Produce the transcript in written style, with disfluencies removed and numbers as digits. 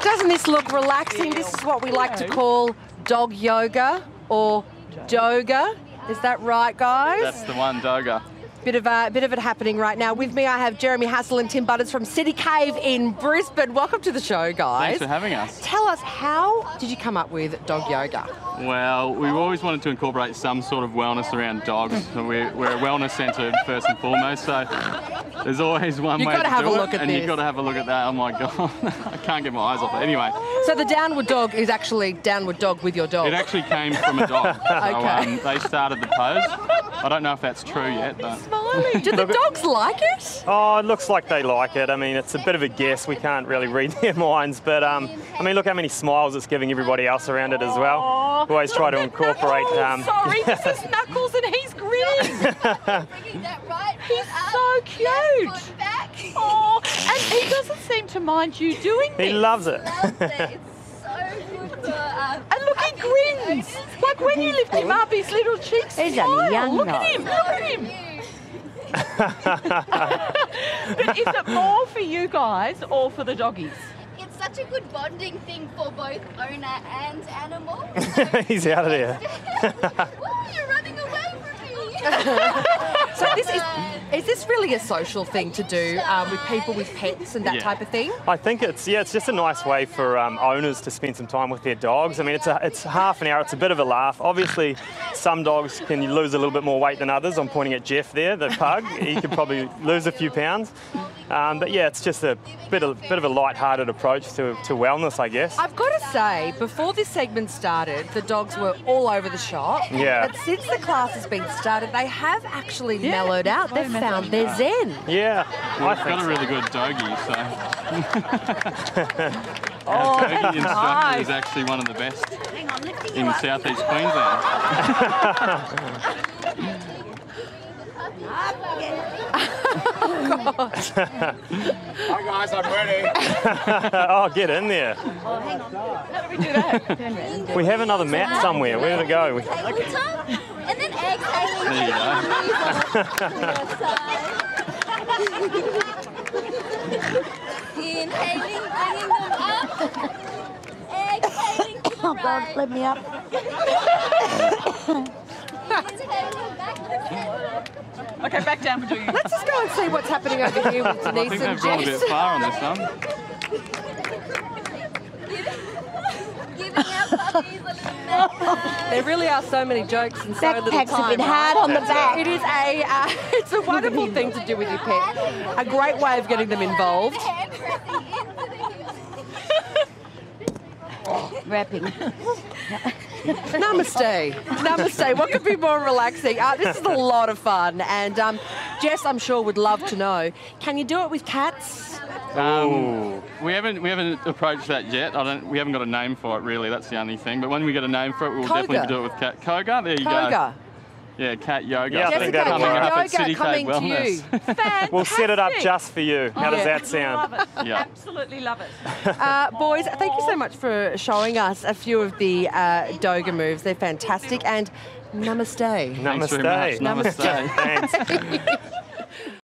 Doesn't this look relaxing? This is what we like to call dog yoga or doga. Is that right, guys? That's the one, doga. Bit of it happening right now. With me, I have Jeremy Hassel and Tim Butters from City Cave in Brisbane. Welcome to the show, guys. Thanks for having us. Tell us, how did you come up with dog yoga? Well, we've always wanted to incorporate some sort of wellness around dogs. We're a wellness centre first and foremost, so there's always one way to do it. You've got to have a look at this. And you've got to have a look at that. Oh my God, I can't get my eyes off it. Anyway. So the downward dog is actually downward dog with your dog? It actually came from a dog. Okay. So, they started the pose. I don't know if that's true yet, but... Smiling. Do the dogs like it? Oh, it looks like they like it. I mean, it's a bit of a guess. We can't really read their minds, but I mean, look how many smiles it's giving everybody else around it as well. We always try to incorporate... Sorry, this is Knuckles and he's grinning. He's so cute. Oh, and he doesn't seem to mind you doing this. He loves it. And look, he grins. Like when you lift him up, his little cheeks He's smile. only young, Look at him, look at him. But is it more for you guys or for the doggies? It's such a good bonding thing for both owner and animal. He's out of there. Oh, you're running away from me. So is this really a social thing to do with people with pets and that type of thing? I think it's just a nice way for owners to spend some time with their dogs. I mean, it's half an hour. It's a bit of a laugh. Obviously, some dogs can lose a little bit more weight than others. I'm pointing at Jeff there, the pug. He could probably lose a few pounds. But yeah, it's just a bit of a light-hearted approach to wellness, I guess. I've got to say, before this segment started, the dogs were all over the shop. Yeah. But since the class has been started, they have actually mellowed out. They've found their zen. Yeah. We've got a really good doggy, so... Oh, Our doggy instructor nice. is actually one of the best in southeast Queensland. Hi guys, I'm ready. Oh, get in there. Oh, hang on. How do we do that? We have another mat somewhere. Where did it go? And then exhaling. There you go. Inhaling, bringing them up. Exhaling to the Oh, God, right. let me up. Inhaling back to center. Okay, back down for doing it. Let's just go and see what's happening over here with I Denise think and they've gone a Jess. bit far on this one. Giving our puppies a little backpack. There really are so many jokes and so little time. Backpacks have been hard on the back. It is it's a wonderful thing to do with your pet. A great way of getting them involved. Hand pressing into the heels. Wrapping. Namaste. Namaste. What could be more relaxing? This is a lot of fun. And Jess, I'm sure, would love to know, can you do it with cats? We haven't approached that yet. We haven't got a name for it really. That's the only thing. But when we get a name for it, we'll definitely do it with cat. Koga. There you go. Koga. Yeah, cat yoga. Yeah, I think that'll coming work. up at Yoga City Cave coming to Wellness. you. Fantastic. We'll set it up just for you. How does that sound? Love it. Yeah. Absolutely love it. Boys, thank you so much for showing us a few of the doga moves. They're fantastic. And namaste. Thanks very much. Namaste. Namaste. Thanks.